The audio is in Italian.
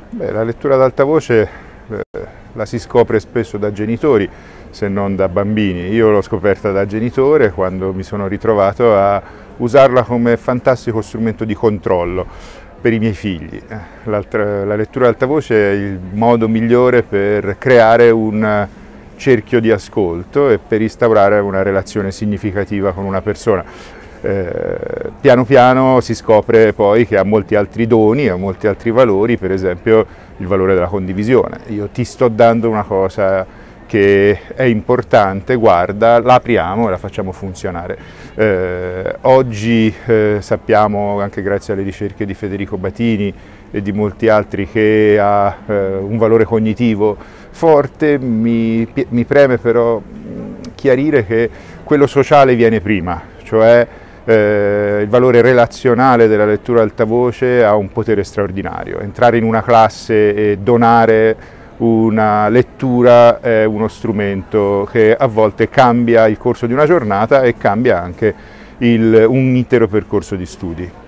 Beh, la lettura ad alta voce la si scopre spesso da genitori, se non da bambini. Io l'ho scoperta da genitore quando mi sono ritrovato a usarla come fantastico strumento di controllo per i miei figli. La lettura ad alta voce è il modo migliore per creare un cerchio di ascolto e per instaurare una relazione significativa con una persona. Piano piano si scopre poi che ha molti altri doni, ha molti altri valori, per esempio il valore della condivisione. Io ti sto dando una cosa che è importante, guarda, la apriamo e la facciamo funzionare. Oggi sappiamo, anche grazie alle ricerche di Federico Batini e di molti altri, che ha un valore cognitivo forte. Mi preme però chiarire che quello sociale viene prima, cioè il valore relazionale della lettura ad alta voce ha un potere straordinario. Entrare in una classe e donare una lettura è uno strumento che a volte cambia il corso di una giornata e cambia anche un intero percorso di studi.